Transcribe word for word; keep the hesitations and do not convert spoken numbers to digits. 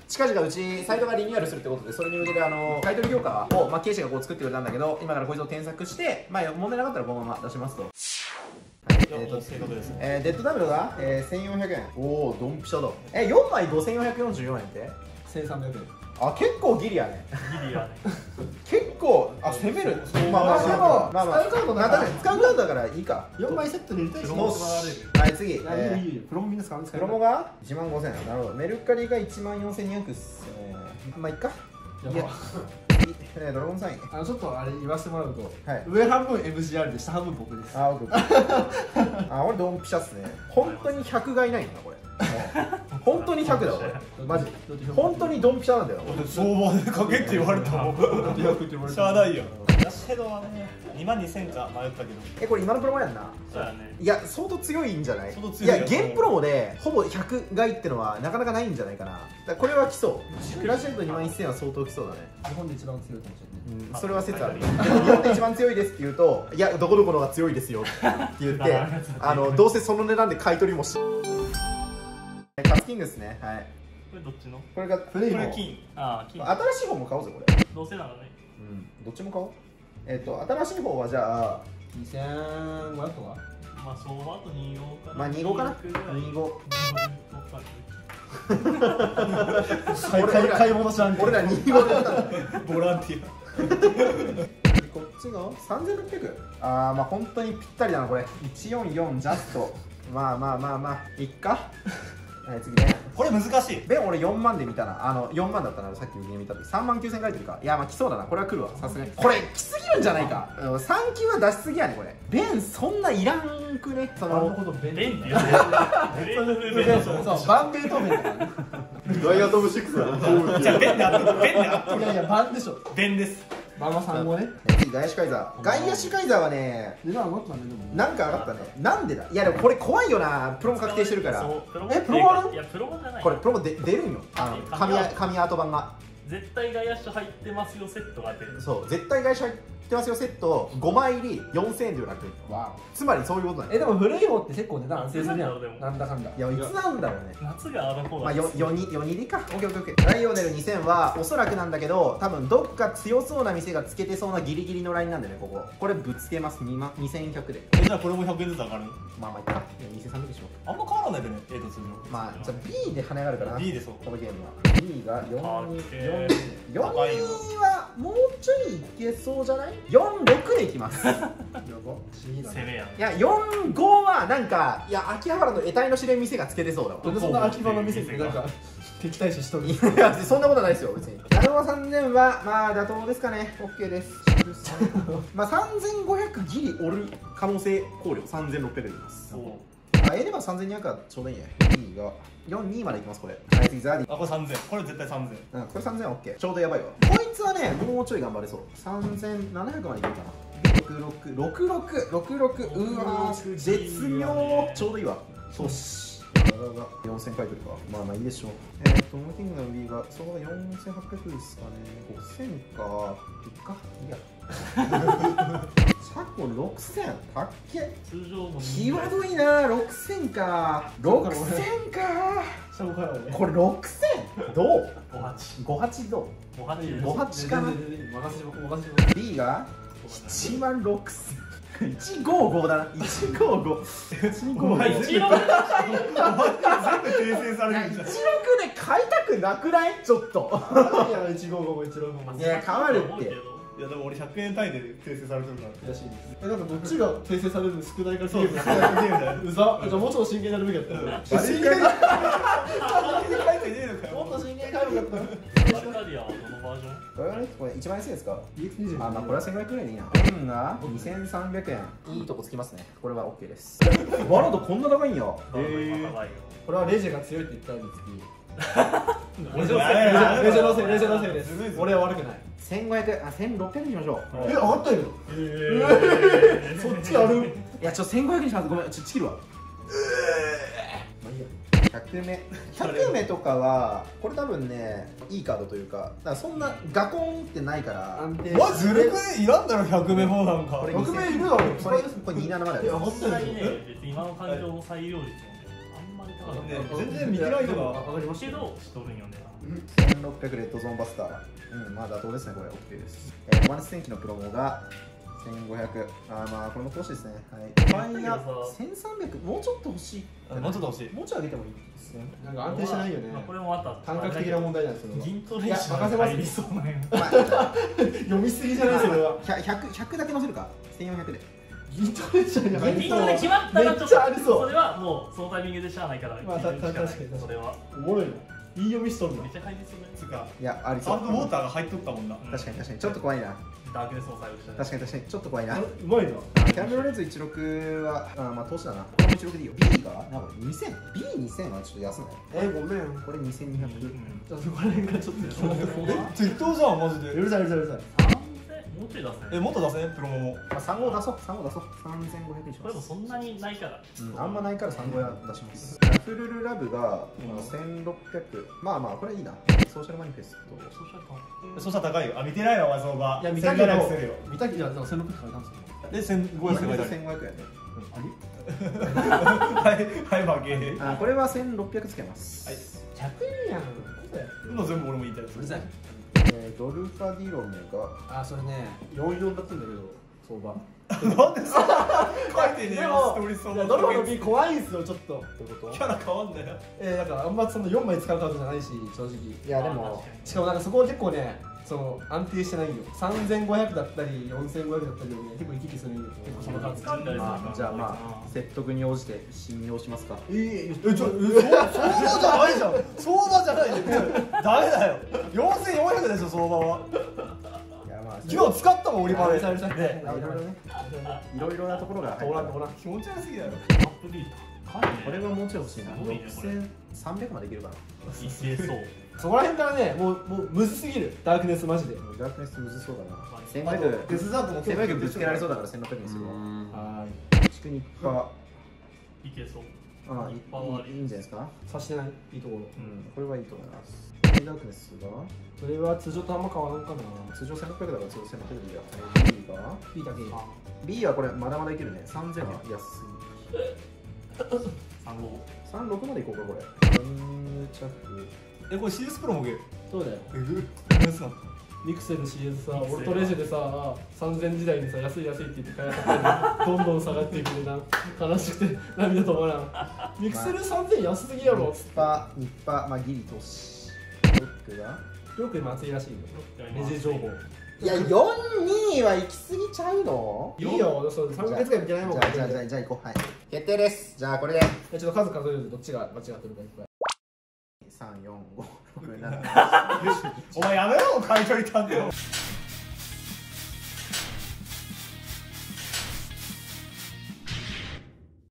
近々うちサイトがリニューアルするってことで、それに向けてあの買い取り業界を、まあ、経営者がこう作ってくれたんだけど、今からこいつを添削して、まあ、問題なかったらこのまま出しますと。えーとえー、デッドダブルが、えー、せんよんひゃくえん。おお、ドンピシャだ。えー、よんまいごせんよんひゃくよんじゅうよんえんってせんさんびゃくえん。 あ、結構ギリやね。 ギリやね。 結構、あ、攻める。 まあまあでも、 まあまあ、 使うカードだまあ、 から確かに使うカードだからいいか。 よんまいセットで入れたいし。 はい、次。 いや、いいよいいよ。プロもみんな使う。 プロモがいちまんごせん。なるほど。メルカリがいちまんよんせんにひゃくっすね。まあ、いっか。いや、えー、ドラゴンサイン。 あのちょっとあれ言わせてもらうと、 はい、 上半分 エムジーアール で下半分僕です。 あ、オッケー。あ、俺ドンピシャっすね。本当にひゃくがいないんだこれ。本当にひゃくだわこれ。マジ。本当にドンピシャなんだよ。 相場でかけって言われたもん。しゃあないよ。ラッシェドはね、にまんにせんか迷ったけど。 え、これ今のプロモやんな。 そうやね。 いや、相当強いんじゃない？ 相当強い。 いや、現プロモでほぼひゃくがいってのはなかなかないんじゃないかな。だからこれは来そう。クラッシュヘッドにまんせんは相当来そうだね。 日本で一番強いかもしれない。 うん、それは説ある。日本で一番強いですって言うと、いや、どこどこのが強いですよって言って、あのどうせその値段で買い取りもし。カツキングですね。はい。 これどっちの？ これがプレイも金。 ああ、金。 新しい方も買おうぜこれ。 どうせならね。 うん、どっちも買おう。えっと新しい方はじゃあにせんごひゃくとか。 まあ相場あとにじゅうごかな。 まあにじゅうごかな。にじゅうご。 買い物しらんけど。 俺らにじゅうごでやったんだ。 ボランティア。 こっちがさんぜんろっぴゃく。ああ、まあ本当にぴったりだなこれ。いちよんよんジャスト。まあまあまあまあいっか。はい、次ね。 これ難しい。 ベン俺よんまんで見たな。あのよんまんだったな、さっき見た時さんまんきゅうせん書いてるか。いや、まあ来そうだな。これは来るわ、さすがに。これ来すぎるんじゃないか。さん級は出しすぎやねこれ。ベンそんないらんくね。そのことベンベンって言うね。 そうバンベートーベンとかね。 ガイアトムシックスだ。 じゃあベンであった。ベンであっいやいやバンでしょ。 ベンです。 バンマさん号ね。 次ガイアシュカイザー。ガイアシュカイザーはね、 値段上がったねでも。 なんか上がったね。なんでだ。いやでもこれ怖いよな。プロも確定してるから。 え、プロもある？ いや、プロもじゃない。 これプロも出るんよ。あの紙紙アート版が。 絶対ガイアッシュ入ってますよセットが出る。 そう絶対ガイアシュ入ってますよセットごまい入りよんせんえんで売られてる。つまりそういうことだね。 え、でも古い方って結構値段安定するやん。なんだかんだ。 いやいつなんだろうね。 夏がある方まあよよによに入りか。オッケーオッケーオッケー。ライオネルにせんはおそらくなんだけど、多分どっか強そうな店がつけてそうなギリギリのラインなんだよねここ。これぶつけますにまんにせんひゃくで。 え、じゃあこれもひゃくえんずつ上がる。 まあまあいっか。にせんさんびゃくでしょ。 あんま変わらないでね、A と通常。 まあじゃあ B で跳ね上がるかな。 B でそう。 このゲームは B がよんによんにはもうちょいいけそうじゃない？ よんろく でいきます。 攻めやん。 いやよんごはなんか、いや秋葉原の得体の知れん店がつけてそうだわ。 なんでそんな秋葉の店ってなんか敵対視しとる。 いやそんなことないですよ別に。なるほどさんぜんはまあ妥当ですかね。 OK です。まあさんぜんごひゃくギリ折る可能性考慮。さんぜんろっぴゃくでいきます。あ、えればさんぜんにひゃくはちょうどいいね。にがよんにまでいきますこれ。はい、次ザーディ。 あ、これさんぜん。これ絶対さんぜん。 うん、これさんぜんは OK。ちょうどやばいわ。こいつはねもうちょい頑張れそう。さんぜんななひゃくまでいけるかな。ろくろくろくろくろくろく。うわー絶妙。ちょうどいいわ。よし。よんせん書いてるか。まあまあいいでしょう。えーっとモーティングの B が相場がよんせんはっぴゃくですかね。ごせんかいっかいいや。チャコろくせんたっけ。 通常の際どいな。ろくせんかろくせんか。これろくせんどう？ ごはちごはちどう？ ごはちごはちかな。 B がいちまんろくせん。いちごごだな。いちごご。いちごご。 全部訂正されるじゃん。 いちろくで買いたくなくない？ちょっと。 いや、いちごご、いちろくご。 いや、変わるって。 いやでも俺ひゃくえん単位で訂正されてるから悔しいです。え、なんかどっちが訂正されるの少ないからゲーム少ないゲームだよ。 うざ。じゃあもうちょっと真剣にやるべきだったよ。 真剣に書いてねえのかよ。 もっと真剣に書いてよかった。 アルカディアはどのバージョン？ これはね、これ一番安いですか？ イーエックスにじゅうあ、まあこれはせんごひゃくえんでいいな。円がにせんさんびゃくえん。いいとこつきますね。これは OK です。ワロードこんな高いんや。 へこれはレジェが強いって言ったんですけど。レジェレジェのせい、レジェのせいです。俺は悪くない。 せんごひゃく、あ、せんろっぴゃくにしましょう。 え、上がったよ。そっちある。 いや、ちょっとせんごひゃくにします。ごめん、ちょっとチキるわ。まあいいや。ひゃくめひゃくめとかはこれ多分ねいいカードというか、だからそんなガコンってないから安定。 わ、ずるくね、いらんだろひゃくめもなんか。 これひゃくめいるだろ。 これこれにじゅうななまである。 本当にね、別に今の環境の裁量率もあんまり高くない。 全然見てないのが上がりましたけどしとるんよね。 せんろっぴゃくレッドゾーンバスター。うん、まあ妥当ですね、これ。OK です。えー、コマネス戦記のプロモがせんごひゃく。あー、まあ、これも投資ですね。はい。ファイヤーせんさんびゃく、もうちょっと欲しい。 もうちょっと欲しい。 もうちょい上げてもいいですね。 なんか安定してないよねまあこれもあった感覚的な問題なんですよ銀トレいやーション任せます入りそうなんやまあ、 読みすぎじゃないそれはひゃく、ひゃくだけ乗せるか。せんよんひゃくで。 銀トレーションに入りそう銀トレ決まったらちょっとめっちゃありそうそれはもうそのタイミングでしゃあないからまあた聞いてるしかない確かにそれはおもろいないい読みしとるなめっちゃ入りそうねつうかいや、ありそう。 サンドウォーターが入っとったもんな。 確かに確かに。ちょっと怖いな。 ダークネスも採用したね確かに確かに。ちょっと怖いな。 あうまいなキャンベロレッズいちろくは、あまあ投資だな。これもいちろくでいいよ。B がなんかにせん。ビーにせん はちょっと安ない。 えごめんこれにせんにひゃく。 うんじゃあそこら辺がちょっと決まってこえ、適当じゃん、マジで。 うるさいうるさいうるさいさんぜんもうちょい出せえ、もっと出せんプロモも。 まあ、さん号出そう。さん号出そう。さんぜんごひゃくにしこれもます。 そんなにないからうん、あんまないからさん号や出します。ラフルルラブがまあせんろっぴゃく。まあまあ、これいいな。ソーシャルマニフェスト。 そうしたらそしたら高いよ。あ、見てないわ、お前相場。 いや見たけどせんななひゃくするよ。 見たけどいやせんろっぴゃく書いたんですよで、せんごひゃくって書いてある。 せんごひゃくやね。 はい、はい、負け。 あ、これはせんろっぴゃくつけます。 はいひゃくえんやん今全部俺も言いたいです。 うるさいえードルファディロムがあそれねよんじゅうよんだったんだけど相場なんでさ、書いてねえでよ、ストもーリー相いやドルファの B 怖いんすよちょっとどういうことキャラ変わんだよ。 えー、だからあんまそのよんまい使うカードじゃないし正直いやでもしかもなんかそこは結構ねその安定してないんよさんぜんごひゃくだったりよんせんごひゃくだったりをね結構行き来するんよ結構そのカード使うんだよまあじゃあまあ説得に応じて信用しますか。 えー、 え、ちょ、相場じゃないじゃん。相場じゃないよ。ダメだよ。よんせんよんひゃくでしょ、相場は。 いやまあ今日使ったもん、売り場で。 うるさいうるさいね、 いろいろねいろいろなところが入ってる通らん通らん気持ち悪すぎだよ。 アップビート高いねこれはもうちょい欲しいな。 すごいねこれろくせんさんびゃくまでいけるかな。 いけそうそこら辺からねもうもうむずすぎるダークネスマジでダークネスむずそうだな。せんあごひゃくとデスザートもせんごひゃくぶつけられそうだからせんろっぴゃくにするわ。 は地区にパいけそうああいいパワーいいいんじゃないですか。 い差してないいいところうんこれはいいと思います。ダークネスがそれは通常とあんま変わらんかな通常せんろっぴゃくだから通常せんろっぴゃくでいいや。B が B だけ B はこれまだまだいけるね。さんぜんは安い。 さん号さんろくまでいこうかこれ。サンチャフえ、これ シーエス プロもゲー。 そうだよえぐ。何すか。 ミクセル シーエス さミクセル俺とレジでささんぜん時代にさ安い安いって言って買い買ってどんどん下がっていくでな悲しくて涙止まらんミクセルさんぜん安すぎやろニッパニッパまあギリ投資。ロックがよく今熱いらしいよレジ情報いやよんには行き過ぎちゃうの。 いいよそうさんかげつぐらい見てないもんじゃあじゃあじゃあじゃあ行こう。はい決定です。じゃあこれでえちょっと数数えるとどっちが間違ってるかいっぱいさんよんごろくななお前やめろ、買い取り担当。